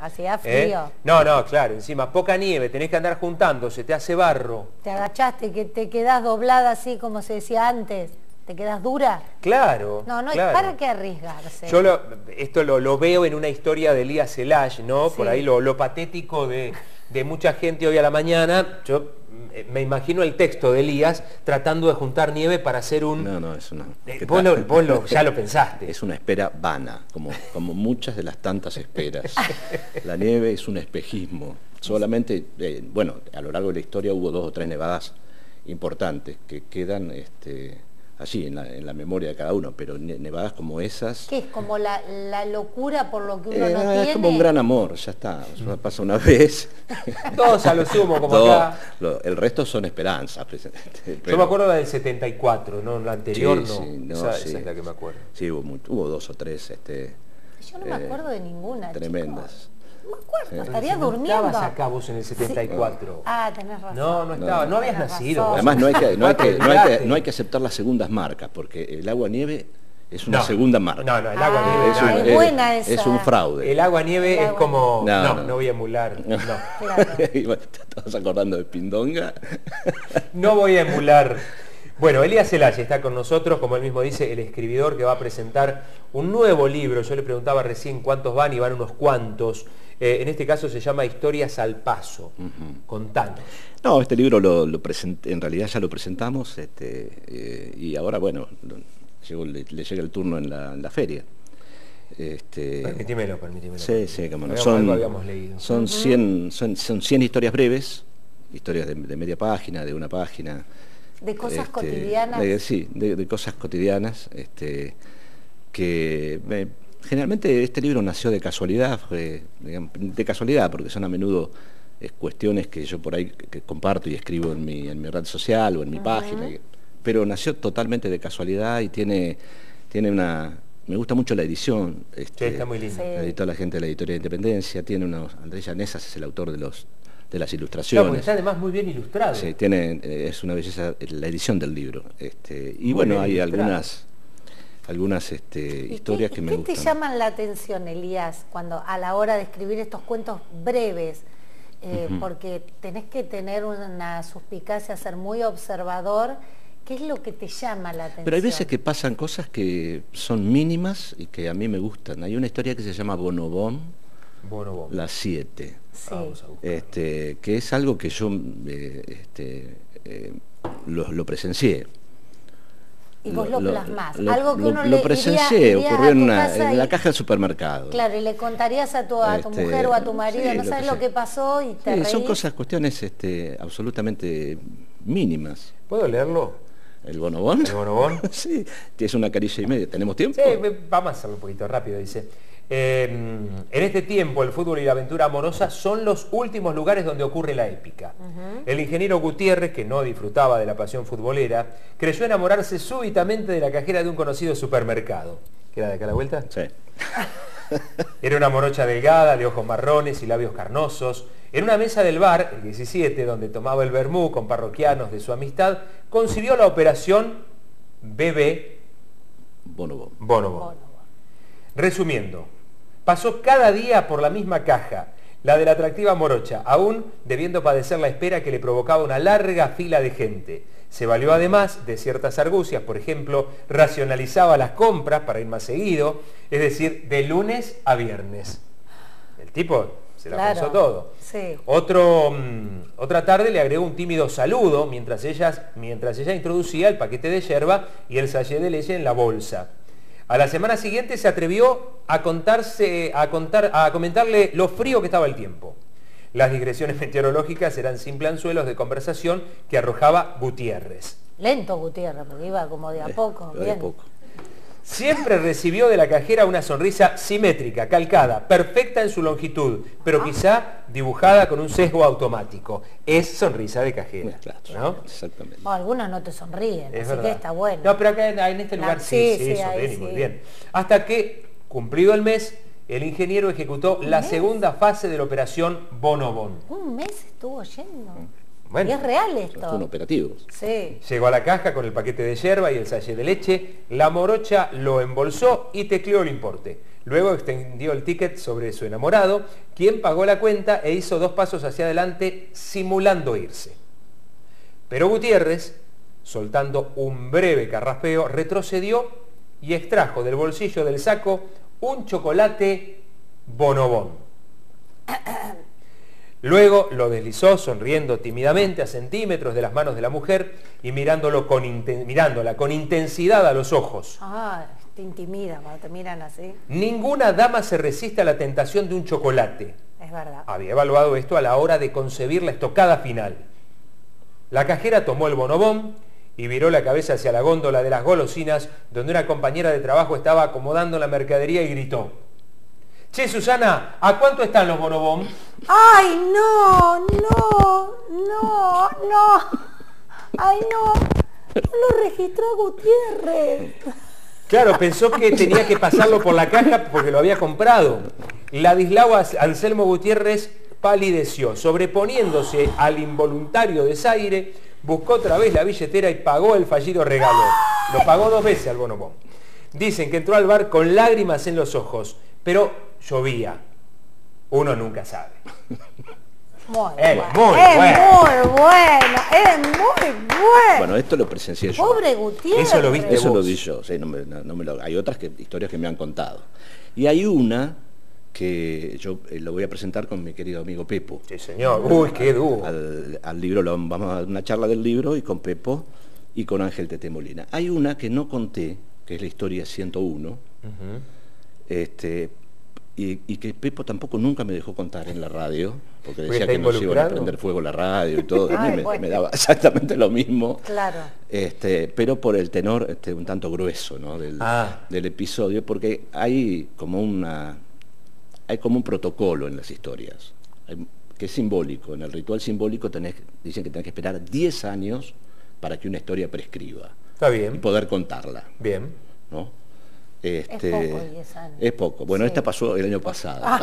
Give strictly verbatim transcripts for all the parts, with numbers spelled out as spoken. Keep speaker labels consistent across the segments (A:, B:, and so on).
A: hacía frío.
B: ¿Eh? No, no, claro, encima poca nieve, tenés que andar juntando, se te hace barro.
A: Te agachaste, que te quedás doblada así como se decía antes, te quedás dura.
B: Claro.
A: No, no,
B: claro.
A: ¿para qué arriesgarse?
B: Yo lo, esto lo, lo veo en una historia de Elías Celage, ¿no?
A: Sí.
B: Por ahí lo, lo patético de, de mucha gente hoy a la mañana. Yo me imagino el texto de Elías tratando de juntar nieve para hacer un...
C: No, no, es una...
B: Eh, vos lo, vos lo, ya lo pensaste.
C: Es una espera vana, como, como muchas de las tantas esperas. La nieve es un espejismo. Solamente, eh, bueno, a lo largo de la historia hubo dos o tres nevadas importantes que quedan este, allí en la, en la memoria de cada uno, pero nevadas como esas...
A: ¿Qué es? ¿Como la, la locura por lo que uno
C: eh,
A: no
C: es
A: tiene?
C: Es como un gran amor, ya está, eso pasa una vez.
B: Todos a lo sumo, como
C: Todo,
B: acá.
C: Lo, el resto son esperanzas. Pero,
B: yo me acuerdo del setenta y cuatro, ¿no? La anterior
C: sí,
B: no.
C: Sí, no
B: esa,
C: sí.
B: esa es la que me acuerdo.
C: Sí, hubo, muy, hubo dos o tres. Este,
A: yo no me acuerdo eh, de ninguna,
C: tremendas.
A: Chicos. No me acuerdo,
C: Sí.
A: estaría
B: no
A: durmiendo.
B: estabas acá vos en el setenta y cuatro.
A: Sí. Ah, tenés razón.
B: No, no estaba, no, no habías
A: tenés
B: nacido.
A: razón.
C: Además no hay que, no hay que, no hay que, no hay que aceptar las segundas marcas, porque el agua nieve es una
B: no,
C: segunda marca.
B: No, no, el agua
A: ah,
B: nieve
C: es, un,
A: es
C: es,
A: buena esa.
C: es un fraude.
B: El agua nieve
A: el
B: es
A: agua
B: como...
C: No,
B: No,
C: no,
B: no voy a emular. No,
A: Claro.
C: ¿Te estás acordando de Pindonga?
B: no voy a emular. Bueno, Elías Celage está con nosotros, como él mismo dice, el escribidor que va a presentar un nuevo libro. Yo le preguntaba recién cuántos van y van unos cuantos. Eh, en este caso se llama Historias al Paso. Uh-huh. Contanos.
C: No, este libro lo, lo presenté, en realidad ya lo presentamos este, eh, y ahora, bueno, lo, llegó, le, le llega el turno en la, en la feria. Este,
B: permitímelo, permitímelo.
C: Sí, sí, como no.
B: Son,
C: son, uh-huh. cien, son, son cien historias breves, historias de, de media página, de una página.
A: De cosas
C: este,
A: cotidianas.
C: De, sí, de, de cosas cotidianas, este, que me, generalmente este libro nació de casualidad, fue, digamos, de casualidad, porque son a menudo es, cuestiones que yo por ahí que, que comparto y escribo en mi, en mi red social o en mi uh-huh. página, pero nació totalmente de casualidad y tiene, tiene una... Me gusta mucho la edición. Este,
B: sí, está muy lindo.
A: Sí.
C: La editó la gente de la Editorial Independencia, tiene unos... Andrés Llanesas es el autor de los... de las ilustraciones.
B: Claro, porque está además muy bien ilustrado.
C: Sí, tiene, es una belleza la edición del libro. Este, y muy bueno, hay ilustrado. algunas algunas este, historias
A: qué,
C: que me
A: ¿qué
C: gustan.
A: ¿Qué te llaman la atención, Elías, cuando a la hora de escribir estos cuentos breves? Eh, uh-huh. Porque tenés que tener una suspicacia, ser muy observador. ¿Qué es lo que te llama la atención?
C: Pero hay veces que pasan cosas que son mínimas y que a mí me gustan. Hay una historia que se llama Bonobón.
B: Bonobón.
C: Las siete.
A: Sí.
C: Este, que es algo que yo eh, este, eh, lo, lo presencié.
A: Y vos lo, lo plasmás.
C: Lo,
A: algo que
C: lo,
A: uno
C: lo
A: le
C: presencié,
A: iría,
C: ocurrió en, una,
A: en
C: en la
A: y,
C: caja del supermercado.
A: Claro, y le contarías a tu, a tu este, mujer o a tu marido,
C: sí,
A: no sabes
C: lo
A: que, lo que pasó y te
C: sí,
A: reís.
C: Son cosas, cuestiones este, absolutamente mínimas.
B: ¿Puedo leerlo?
C: ¿El bonobón?
B: ¿El bonobón?
C: Sí, es una caricia y media. ¿Tenemos tiempo?
B: Sí, vamos a hacerlo un poquito rápido, dice. Eh, en este tiempo el fútbol y la aventura amorosa son los últimos lugares donde ocurre la épica. Uh-huh. El ingeniero Gutiérrez, que no disfrutaba de la pasión futbolera, creyó enamorarse súbitamente de la cajera de un conocido supermercado. ¿Qué era de acá a la vuelta?
C: Sí.
B: Era una morocha delgada, de ojos marrones y labios carnosos. En una mesa del bar, el diecisiete, donde tomaba el vermú con parroquianos de su amistad, concibió la operación Bebé
C: Bonobón.
B: Bonobón. Resumiendo, pasó cada día por la misma caja, la de la atractiva morocha, aún debiendo padecer la espera que le provocaba una larga fila de gente. Se valió además de ciertas argucias, por ejemplo, racionalizaba las compras para ir más seguido, es decir, de lunes a viernes. El tipo se la
A: claro,
B: pensó todo.
A: Sí.
B: Otro, um, otra tarde le agregó un tímido saludo mientras, ellas, mientras ella introducía el paquete de yerba y el sachet de leche en la bolsa. A la semana siguiente se atrevió a, contarse, a, contar, a comentarle lo frío que estaba el tiempo. Las digresiones meteorológicas eran simples anzuelos de conversación que arrojaba Gutiérrez.
A: Lento Gutiérrez, porque iba como de a poco.
C: Eh,
A: bien.
C: de poco.
B: Siempre recibió de la cajera una sonrisa simétrica, calcada, perfecta en su longitud, pero quizá dibujada con un sesgo automático. Es sonrisa de cajera,
C: claro,
B: ¿no?
C: Exactamente.
A: Bueno, algunos no te sonríen,
B: Es
A: así
B: verdad.
A: que está bueno.
B: No, pero acá en este lugar
A: no,
B: sí,
A: sí,
B: sí,
A: sí,
B: sonríen
A: ahí
B: y muy
A: sí.
B: bien. Hasta que, cumplido el mes, el ingeniero ejecutó la
A: mes?
B: segunda fase de la operación Bonobón.
A: Un mes estuvo yendo.
B: Bueno,
A: y es real esto.
C: Son operativos.
A: Sí.
B: Llegó a la caja con el paquete de yerba y el sachet de leche, la morocha lo embolsó y tecleó el importe. Luego extendió el ticket sobre su enamorado, quien pagó la cuenta e hizo dos pasos hacia adelante simulando irse. Pero Gutiérrez, soltando un breve carraspeo, retrocedió y extrajo del bolsillo del saco un chocolate bonobón. Luego lo deslizó sonriendo tímidamente a centímetros de las manos de la mujer y mirándolo con mirándola con intensidad a los ojos.
A: Ah, te intimida cuando te miran así.
B: Ninguna dama se resiste a la tentación de un chocolate.
A: Es verdad.
B: Había evaluado esto a la hora de concebir la estocada final. La cajera tomó el bonobón y viró la cabeza hacia la góndola de las golosinas, donde una compañera de trabajo estaba acomodando la mercadería y gritó: «Che, Susana, ¿a cuánto están los bonobón?»
A: ¡Ay, no! ¡No! ¡No! ¡No! ¡Ay, no! No lo registró Gutiérrez.
B: Claro, pensó que tenía que pasarlo por la caja porque lo había comprado. Ladislao Anselmo Gutiérrez palideció, sobreponiéndose al involuntario desaire, buscó otra vez la billetera y pagó el fallido regalo. Lo pagó dos veces al bonobón. Dicen que entró al bar con lágrimas en los ojos, pero llovía. Uno nunca sabe.
A: Muy
B: Es
A: bueno.
B: muy
A: es
B: bueno.
A: muy bueno. Es muy bueno.
C: Bueno, esto lo presencié yo.
A: Pobre Gutiérrez.
B: Eso lo viste
C: Eso
B: vos.
C: lo vi yo, sí, no me, no, no me lo, hay otras que, historias que me han contado. Y hay una que yo eh, lo voy a presentar con mi querido amigo Pepo.
B: Sí, señor. Uy, qué duro.
C: Al, al libro, lo, vamos a dar una charla del libro y con Pepo y con Ángel Tete Molina. Hay una que no conté, que es la historia ciento uno, uh-huh. este, y, y que Pepo tampoco nunca me dejó contar en la radio, porque decía que nos iban a prender fuego la radio y todo. A mí
A: Ay,
C: me,
A: bueno.
C: me daba exactamente lo mismo.
A: Claro.
C: Este, pero por el tenor este, un tanto grueso, ¿no? del,
B: Ah.
C: del episodio, porque hay como una hay como un protocolo en las historias, hay, que es simbólico. En el ritual simbólico tenés, dicen que tenés que esperar diez años para que una historia prescriba.
B: Está bien.
C: Y poder contarla.
B: Bien.
C: ¿No? Este,
A: es poco, diez años.
C: Es poco. Bueno,
A: Sí.
C: esta pasó el año pasado.
A: Ah.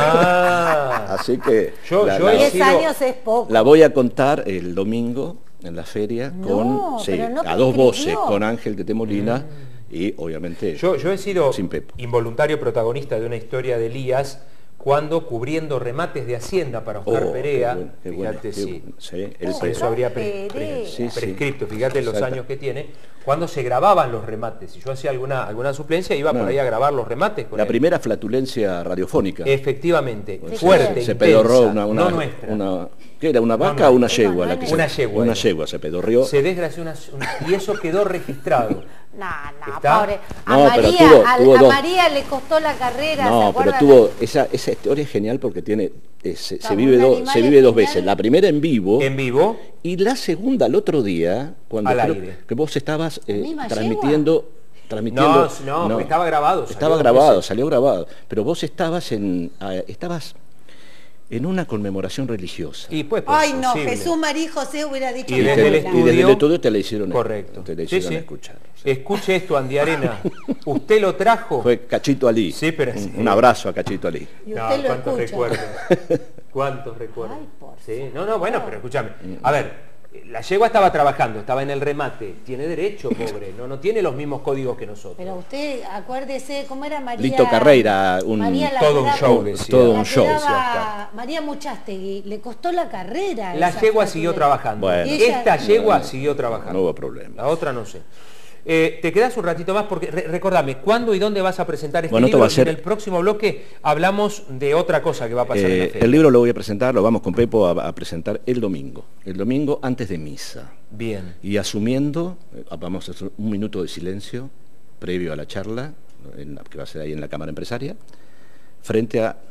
B: Ah.
C: Así que
B: Yo-
C: la,
B: yo
C: la-
B: he
A: diez
B: sido-
A: años es poco.
C: la voy a contar el domingo en la feria
A: No,
C: con sí,
A: pero no
C: a dos voces,
A: prescribió.
C: con Ángel Tete Molina y obviamente
B: Yo, yo he sido
C: sin Pepo.
B: involuntario protagonista de una historia de Elías cuando cubriendo remates de Hacienda para Oscar
C: Oh,
B: Perea,
C: qué bueno, qué bueno,
B: fíjate
C: qué
B: si
C: bueno. Sí, el
A: Oh,
C: pre-
B: eso habría pre- pre-
A: Perea.
C: Sí, sí.
B: prescripto, fíjate los
C: Exacto.
B: años que tiene, cuando se grababan los remates. Si yo hacía alguna, alguna suplencia, iba
C: No.
B: por ahí a grabar los remates con
C: la
B: él.
C: primera flatulencia radiofónica.
B: Efectivamente,
A: Sí,
B: fuerte,
C: se
B: intensa,
C: pedorró una, una,
B: no nuestra.
C: una- ¿qué era? ¿Una vaca
B: no,
C: o una
A: no,
C: yegua?
A: no,
C: la que
A: no,
C: se-
B: una yegua
C: Una
B: era.
C: yegua se pedorrió.
B: Se desgració una, un- y eso quedó registrado.
A: No, no,
B: ¿Está?
A: pobre. A
C: No, pero
A: María,
C: tuvo-
A: a,
C: tuvo
A: a
C: dos.
A: María le costó la carrera. ¿se
C: No, pero
A: acuerdan?
C: tuvo esa, esa historia es genial porque tiene eh, se, se
A: Como
C: vive
A: un
C: do-
A: animal
C: se vive dos
A: genial.
C: veces. La primera en vivo
B: En vivo,
C: y la segunda al otro día cuando
B: Al
C: creo
B: aire.
C: que vos estabas eh,
A: misma
C: transmitiendo transmitiendo
B: No, no, porque estaba grabado, salió
C: estaba
B: dos
C: grabado,
B: veces.
C: salió grabado, pero vos estabas en ah, estabas en una conmemoración religiosa.
B: y pues por
A: Ay, no,
B: posible.
A: Jesús, María y José hubiera dicho
B: Y
A: no,
B: desde el
A: no,
C: y
A: no.
B: estudio-
C: desde el estudio te la hicieron
B: Correcto.
C: te la
B: Sí,
C: hicieron
B: sí.
C: escuchar.
B: Escuche esto, Andy Arena. ¿Usted lo trajo?
C: Fue Cachito Ali.
B: Sí, pero
C: un,
B: sí.
C: un abrazo a Cachito Ali.
A: Y
B: No,
A: usted lo
B: cuántos
A: escucha.
B: recuerdos. ¿Cuántos recuerdos?
A: Ay, por
B: Sí, no, no, bueno, pero escúchame. A ver, la yegua estaba trabajando, estaba en el remate. Tiene derecho, pobre. No, no tiene los mismos códigos que nosotros.
A: Pero usted, acuérdese, ¿cómo era María?
C: Lito Carreira, un-
A: María la
B: todo un
A: que
B: show,
A: daba-
B: decía.
C: todo
A: la
C: un
A: que
C: show,
A: daba
B: decía
A: María Muchastegui, le costó la carrera.
B: La
A: esa
B: yegua
A: frase
B: siguió
A: de-
B: trabajando.
C: Bueno.
B: Esta
A: Ella-
B: yegua siguió trabajando.
C: No hubo problema.
B: La otra no sé. Eh, te quedas un ratito más porque re- recordame, ¿cuándo y dónde vas a presentar este
C: Bueno, esto
B: libro?
C: va a ser-
B: Y en el próximo bloque hablamos de otra cosa que va a pasar en la
C: Eh,
B: feria.
C: el libro lo voy a presentar, lo vamos con Pepo a, a presentar el domingo. El domingo antes de misa.
B: Bien.
C: Y asumiendo, eh, vamos a hacer un minuto de silencio previo a la charla, en la- que va a ser ahí en la Cámara Empresaria, frente a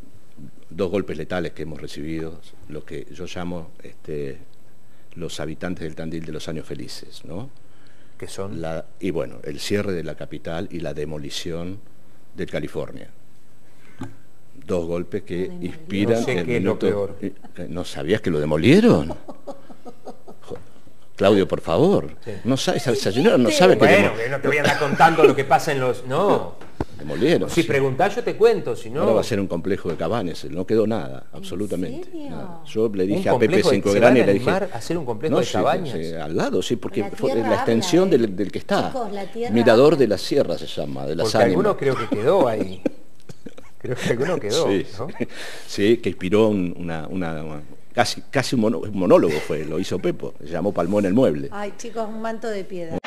C: dos golpes letales que hemos recibido, lo que yo llamo este, los habitantes del Tandil de los años felices, ¿no?
B: ¿Qué son?
C: La- y bueno, el cierre de la capital y la demolición de California. Dos golpes que inspiran...
B: No sé
C: el
B: qué es lo
C: minuto-
B: peor.
C: eh, ¿No sabías que lo demolieron? Jo- Claudio, por favor.
B: Sí.
C: No sabe, esa, esa señora no sabe que
B: Bueno,
C: demo-
B: que no te voy a andar contando lo que pasa en los... No.
C: demolieron.
B: Si
C: sí.
B: preguntás yo te cuento, si no...
C: Ahora va a ser un complejo de cabañas, no quedó nada, absolutamente.
A: serio?
C: Nada. Yo le
B: ¿Un
C: dije a Pepe
B: complejo de-
C: Cinco
B: se
C: Gran
B: van
C: y
B: a
C: le dije...
B: animar a hacer un complejo de
C: sí,
B: cabañas?
C: sí, al lado, sí, porque
A: La
C: fue
A: tierra
C: la extensión
A: habla, ¿eh?
C: del, del que está.
A: Chicos, la tierra
C: Mirador
A: habla.
C: de la Sierra se llama, de las
B: Porque
C: ánimas.
B: alguno creo que quedó ahí. Creo que alguno quedó,
C: sí,
B: ¿no?
C: Sí, sí, que inspiró un- una, una, una- casi, casi un, mono- un monólogo fue, lo hizo Pepo, se llamó Palmó en el mueble.
A: Ay, chicos, un manto de piedra.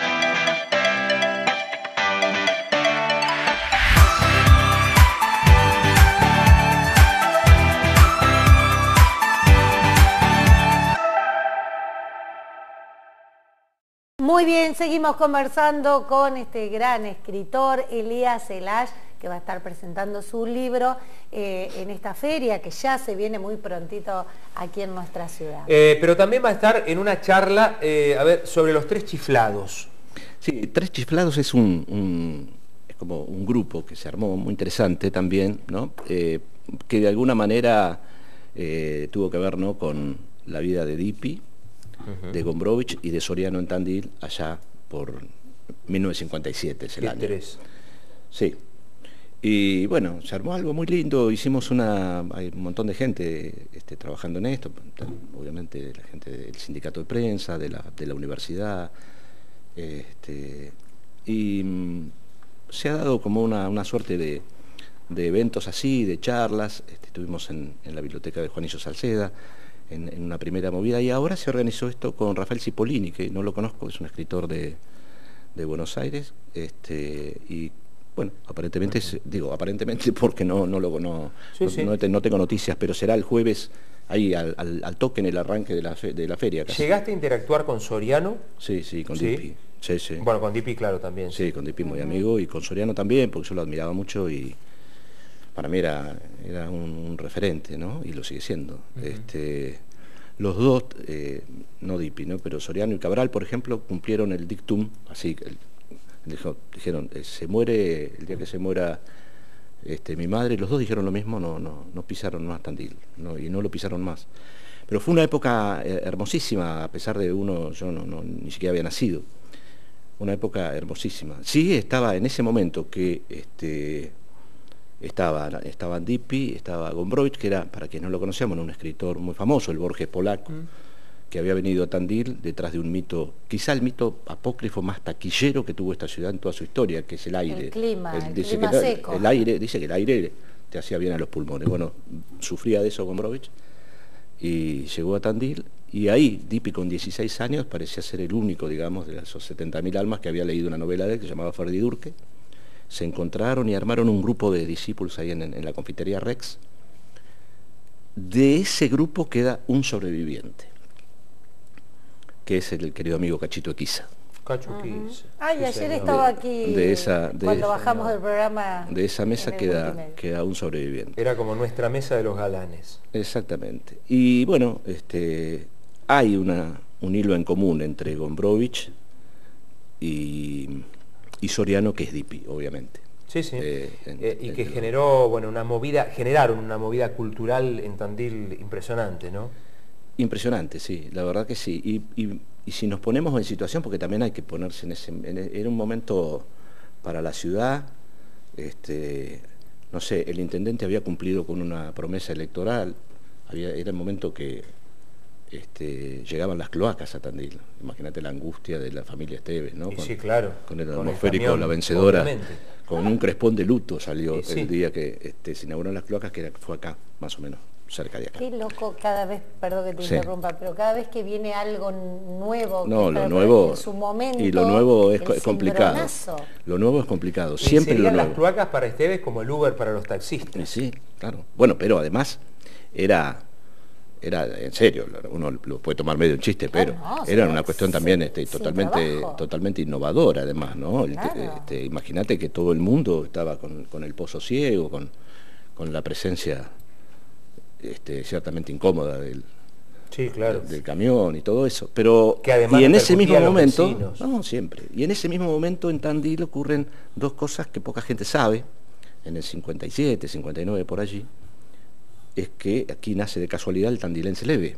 A: Muy bien, seguimos conversando con este gran escritor, Elías Elash, que va a estar presentando su libro eh, en esta feria que ya se viene muy prontito aquí en nuestra ciudad.
B: Eh, pero también va a estar en una charla, eh, a ver, sobre los tres chiflados.
C: Sí, Tres Chiflados es un, un- es como un grupo que se armó muy interesante también, ¿no? Eh, que de alguna manera eh, tuvo que ver, ¿no?, con la vida de Dipi,
B: Ujú.
C: de Gombrowicz y de Soriano en Tandil allá por mil novecientos cincuenta y siete es el
B: Qué
C: año.
B: interés.
C: Sí. Y bueno, se armó algo muy lindo, hicimos una, hay un montón de gente este, trabajando en esto, obviamente la gente del sindicato de prensa, de la, de la universidad, este, y mm, se ha dado como una, una suerte de, de eventos así, de charlas, este, estuvimos en, en la biblioteca de Juanillo Salceda, en, en una primera movida, y ahora se organizó esto con Rafael Cipollini, que no lo conozco, es un escritor de, de Buenos Aires, este, y bueno, aparentemente, es- digo, aparentemente porque no, no, lo, no,
B: Sí,
C: no,
B: sí.
C: no te- no tengo noticias, pero será el jueves, ahí al, al- al toque en el arranque de la, fe- de la feria. casi.
B: ¿Llegaste a interactuar con Soriano?
C: Sí, sí, con
B: ¿Sí?
C: Dipi. Sí, sí.
B: Bueno, con Dipi, claro, también.
C: Sí, con Dipi muy amigo y con Soriano también, porque yo lo admiraba mucho y para mí era, era un, un referente, ¿no? Y lo sigue siendo. este, los dos, eh, no Dipi, ¿no? Pero Soriano y Cabral, por ejemplo, cumplieron el dictum, así, el- dijo- dijeron, eh, se muere, el día que se muera este, mi madre, los dos dijeron lo mismo, no, no, no pisaron más Tandil, no, y no lo pisaron más. Pero fue una época eh, hermosísima, a pesar de uno, yo no, no- ni siquiera había nacido. Una época hermosísima. Sí, estaba en ese momento que este, estaba, estaban Dipi, estaba Gombrowicz, que era, para quienes no lo conocíamos, un escritor muy famoso, el Borges polaco,
B: Mm.
C: que había venido a Tandil detrás de un mito, quizá el mito apócrifo más taquillero que tuvo esta ciudad en toda su historia, que es el aire.
A: El clima, el
C: dice
A: clima
C: que el-
A: seco.
C: El aire, dice que el aire te hacía bien a los pulmones. Bueno, sufría de eso Gombrowicz y llegó a Tandil, y ahí Dipi con dieciséis años parecía ser el único, digamos, de esos setenta mil almas que había leído una novela de él que se llamaba Ferdi Durque. Se encontraron y armaron un grupo de discípulos ahí en, en la confitería Rex. De ese grupo queda un sobreviviente, que es el querido amigo Cachito Equiza.
B: Cacho Kiss.
A: Ay,
B: Sí,
A: ayer
B: señor.
A: estaba aquí
C: De esa- de
A: cuando
C: esa-
A: bajamos del programa.
C: De esa mesa
A: en el
C: queda,
A: multimedia.
C: queda un sobreviviente.
B: Era como nuestra mesa de los galanes.
C: Exactamente. Y bueno, este, hay una, un hilo en común entre Gombrowicz y, y Soriano, que es Dipi, obviamente.
B: Sí, sí.
C: Eh, en-
B: Eh, y
C: en-
B: que generó, bueno, una movida, generaron una movida cultural en Tandil impresionante, ¿no?
C: Impresionante, sí, la verdad que sí. Y, y- y si nos ponemos en situación, porque también hay que ponerse en ese... en- era un momento para la ciudad, este, no sé, el intendente había cumplido con una promesa electoral, había, era el momento que este, llegaban las cloacas a Tandil. Imagínate la angustia de la familia Esteves, ¿no?
B: Y
C: Con,
B: sí, claro.
C: con el
B: Con el
C: atmosférico,
B: camión,
C: la vencedora,
B: obviamente.
C: con un crespón de luto salió
B: Y sí.
C: el día que este, se inauguraron las cloacas, que era- fue acá, más o menos, cerca de acá.
A: Qué loco cada vez, perdón que te
C: Sí.
A: interrumpa, pero cada vez que viene algo nuevo, que
C: No,
A: para-
C: lo nuevo
A: en su momento,
C: y lo nuevo es,
A: el
C: co- es complicado.
A: cimbronazo.
C: Lo nuevo es complicado,
B: Y
C: siempre lo
B: serían las
C: nuevo.
B: cloacas para Esteves como el Uber para los
C: Y
B: taxistas.
C: sí, claro. Bueno, pero además era era en serio, uno lo puede tomar medio en chiste, pero
A: no,
C: era
A: sin-
C: una cuestión
A: sin-
C: también este,
A: sin
C: totalmente
A: trabajo.
C: totalmente innovadora además, ¿no? El te-
A: Claro.
C: este, imagínate que todo el mundo estaba con, con el pozo ciego, con, con la presencia este, ciertamente incómoda del,
B: Sí, claro.
C: del camión y todo eso, pero
B: Que además
C: y en ese mismo
B: repercutía a los
C: momento,
B: vecinos.
C: no, siempre, y en ese mismo momento en Tandil ocurren dos cosas que poca gente sabe, en el cincuenta y siete, cincuenta y nueve por allí, es que aquí nace de casualidad el tandilense leve.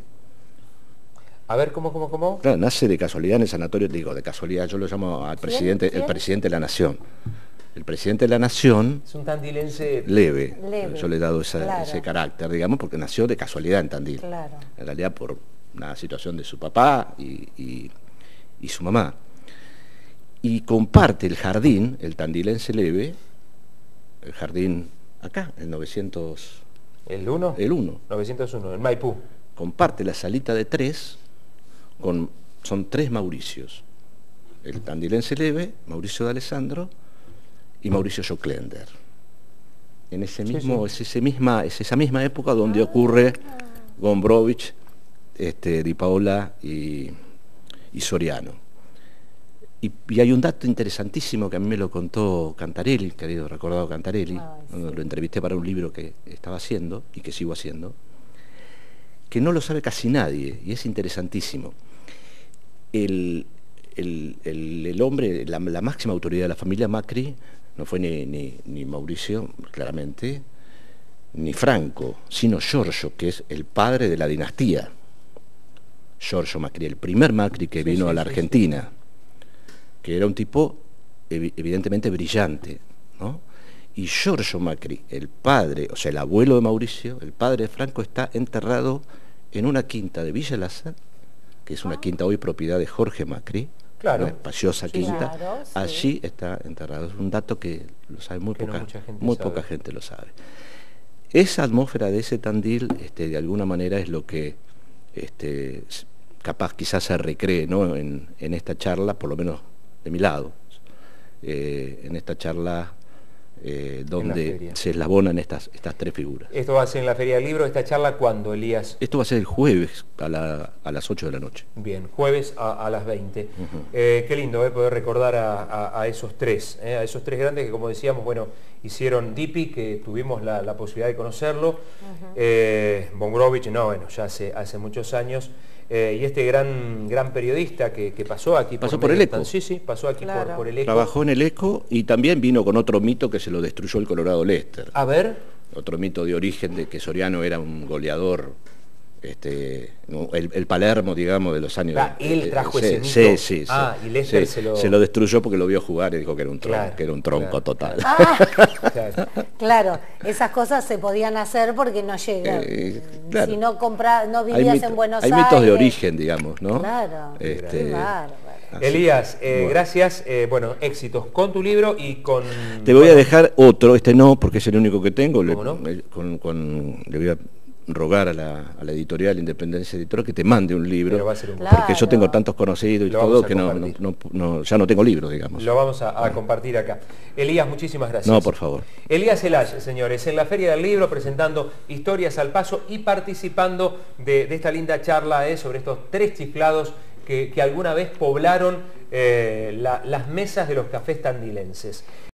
B: A ver, ¿cómo, cómo, cómo?
C: Claro, nace de casualidad en el sanatorio, digo, de casualidad, yo lo llamo al presidente,
A: ¿Quién?
C: el presidente de la nación. El presidente de la nación
B: Es un tandilense...
C: leve,
A: Leve,
C: yo le he dado esa-
A: claro.
C: ese carácter, digamos, porque nació de casualidad en Tandil.
A: Claro.
C: En realidad por una situación de su papá y, y- y su mamá. Y comparte el jardín, el tandilense leve, el jardín acá, el novecientos...
B: ¿El uno?
C: El uno.
B: novecientos uno, en Maipú.
C: Comparte la salita de tres, con, son tres Mauricios. El tandilense Leve, Mauricio de Alessandro y Mauricio Joclender. En ese mismo, sí, sí. Es, ese misma, es esa misma época donde ocurre Gombrowicz, este, Di Paola y, y Soriano. Y, y hay un dato interesantísimo que a mí me lo contó Cantarelli, querido recordado Cantarelli, Ay, sí. Lo entrevisté para un libro que estaba haciendo y que sigo haciendo, que no lo sabe casi nadie, y es interesantísimo. El, el, el, el hombre, la, la máxima autoridad de la familia Macri, no fue ni, ni, ni Mauricio, claramente, ni Franco, sino Giorgio, que es el padre de la dinastía. Giorgio Macri, el primer Macri que vino sí, sí, a la Argentina. Sí, sí. Que era un tipo evidentemente brillante, ¿no? Y Giorgio Macri, el padre, o sea, el abuelo de Mauricio, el padre de Franco, está enterrado en una quinta de Villa Lázaro, que es una ah. quinta hoy propiedad de Jorge Macri,
B: claro.
C: Una espaciosa sí, quinta,
A: claro, sí.
C: Allí está enterrado. Es un dato que lo sabe muy, poca,
B: no gente,
C: muy
B: sabe.
C: poca gente lo sabe. Esa atmósfera de ese Tandil, este, de alguna manera, es lo que este, capaz quizás se recree, ¿no? en, en esta charla, por lo menos de mi lado, eh, en esta charla eh, donde se eslabonan estas, estas tres figuras.
B: ¿Esto va a ser en la Feria del Libro? ¿Esta charla cuándo, Elías?
C: Esto va a ser el jueves a, la, a las ocho de la noche.
B: Bien, jueves a, a las veinte. Uh-huh. eh, qué lindo eh, poder recordar a, a, a esos tres, eh, a esos tres grandes que, como decíamos, bueno, hicieron Dipi, que tuvimos la, la posibilidad de conocerlo, uh-huh. eh, Gombrowicz, no, bueno, ya hace, hace muchos años. Eh, y este gran gran periodista que, que pasó aquí
C: pasó
B: por,
C: por el Eco.
B: Sí, sí, pasó aquí claro. por, por el Eco.
C: Trabajó en el Eco y también vino con otro mito que se lo destruyó el Colorado Lester.
B: A ver.
C: Otro mito de origen de que Soriano era un goleador, este, el, el Palermo, digamos, de los años...
B: Ah, él trajo
C: eh,
B: ese mito.
C: Sí, sí,
B: ah,
C: sí,
B: y Lester
C: sí,
B: se lo...
C: se lo destruyó porque lo vio jugar y dijo que era un tronco,
B: claro,
C: que era un tronco
B: claro,
C: total.
A: Ah, claro. Claro, esas cosas se podían hacer porque no llegan. Eh, claro. Si no compra, no vivías
C: mito,
A: en Buenos
C: hay
A: Aires.
C: Hay mitos de origen, digamos, ¿no?
A: Claro.
C: Este,
A: claro.
B: Elías, eh, bueno. gracias, eh, bueno, éxitos con tu libro y con...
C: Te voy bueno, a dejar otro, este no, porque es el único que tengo, le,
B: no?
C: con, con, le voy a rogar a la, a la editorial Independencia Editorial que te mande un libro,
B: Pero va a ser un
C: porque
A: claro.
C: yo tengo tantos conocidos y
B: Lo
C: todo que no, no, no, no, ya no tengo libros, digamos.
B: Lo vamos a, a compartir acá. Elías, muchísimas gracias.
C: No, por favor.
B: Elías Elach, señores, en la Feria del Libro, presentando Historias al Paso y participando de, de esta linda charla eh, sobre estos tres chiflados que, que alguna vez poblaron eh, la, las mesas de los cafés tandilenses.